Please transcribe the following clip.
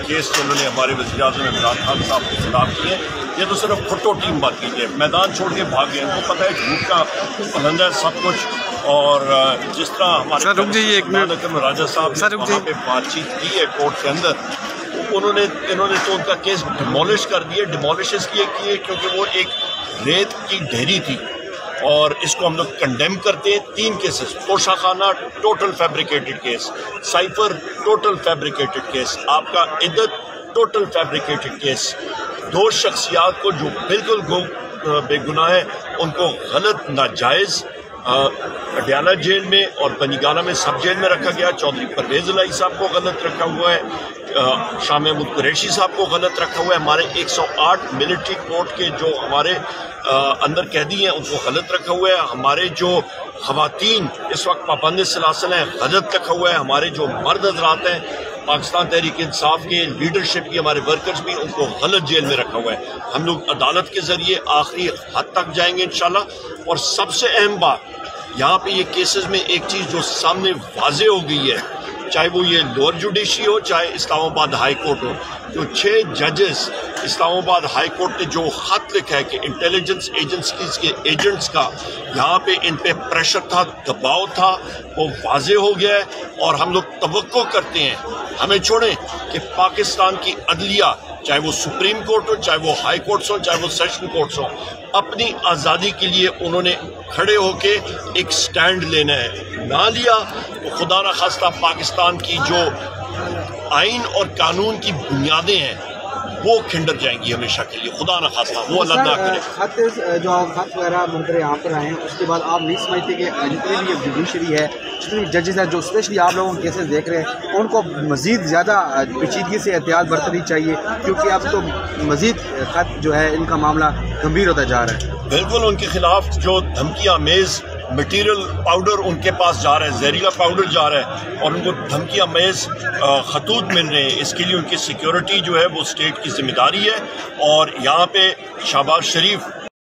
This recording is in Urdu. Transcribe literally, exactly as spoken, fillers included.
کیس جو انہوں نے ہمارے وزیر اعظم عمران خان صاحب کے خلاف کیے، یہ تو صرف پھٹو ٹیم بات کیجیے، میدان چھوڑ کے بھاگ گئے، ان کو پتہ ہے جھوٹ کا پلندہ ہے سب کچھ۔ اور جس طرح ہمارے راجہ صاحب نے وہاں پہ بات چیت کی ہے کورٹ کے اندر، انہوں نے انہوں نے تو ان کا کیس ڈیمولش کر دیے۔ ڈیمولش اس لیے کیے کیونکہ وہ ایک ریت کی ڈھیری تھی، اور اس کو ہم لوگ کنڈیم کرتے ہیں۔ تین کیسز، پوشا خانہ total fabricated case, cipher total fabricated case, آپ کا عدت ٹوٹل فیبریکیٹڈ کیس۔ دو شخصیات کو جو بالکل بے گناہ ہیں ان کو غلط ناجائز اڈیالہ جیل میں اور بنیگانہ میں سب جیل میں رکھا گیا۔ چودھری پرویز الہی صاحب کو غلط رکھا ہوا ہے، شاہ محمود قریشی صاحب کو غلط رکھا ہوا ہے، ہمارے ایک سو آٹھ ملٹری کورٹ کے جو ہمارے اندر قیدی ہیں ان کو غلط رکھا ہوا ہے، ہمارے جو خواتین اس وقت پابند سلاسل ہیں غلط رکھا ہوا ہے، ہمارے جو مرد حضرات ہیں پاکستان تحریک انصاف کے لیڈرشپ کی، ہمارے ورکرز بھی، ان کو غلط جیل میں رکھا ہوا ہے۔ ہم لوگ عدالت کے ذریعے آخری حد تک جائیں گے انشاءاللہ۔ اور سب سے اہم بات یہاں پہ یہ کیسز میں ایک چیز جو سامنے واضح ہو گئی ہے، چاہے وہ یہ لوور جوڈیشری ہو چاہے اسلام آباد ہائی کورٹ ہو، جو چھ ججز اسلام آباد ہائی کورٹ نے جو خط لکھا ہے کہ انٹیلیجنس ایجنسیز کے ایجنٹس کا یہاں پہ ان پہ پریشر تھا، دباؤ تھا، وہ واضح ہو گیا ہے۔ اور ہم لوگ توقع کرتے ہیں، ہمیں چھوڑیں کہ پاکستان کی عدلیہ، چاہے وہ سپریم کورٹ ہو چاہے وہ ہائی کورٹس ہوں چاہے وہ سیشن کورٹس ہوں، اپنی آزادی کے لیے انہوں نے کھڑے ہو کے ایک سٹینڈ لینا ہے۔ نہ لیا تو خدا نہ خواستہ پاکستان کی جو آئین اور قانون کی بنیادیں ہیں وہ کھنڈر جائیں گی ہمیشہ کے لیے، خدا نہ خواستہ، وہ اللہ نہ کرے۔ خط جو خط وغیرہ منظر یہاں پر آئے ہیں اس کے بعد آپ نہیں سمجھتے کہ جتنی بھی جوڈیشری ہے، جتنی ججز ہیں جو اسپیشلی آپ لوگوں کے کیسز دیکھ رہے ہیں، ان کو مزید زیادہ پیچیدگی سے احتیاط برتنی چاہیے، کیونکہ اب تو مزید خط جو ہے ان کا معاملہ گمبھیر ہوتا جا رہا ہے؟ بالکل، ان کے خلاف جو دھمکیاں میز مٹیریل پاؤڈر ان کے پاس جا رہا ہے، زہریلا پاؤڈر جا رہا ہے، اور ان کو دھمکیاں میز خطوط مل رہے ہیں، اس کے لیے ان کی سیکیورٹی جو ہے وہ اسٹیٹ کی ذمہ داری ہے۔ اور یہاں پہ شہباز شریف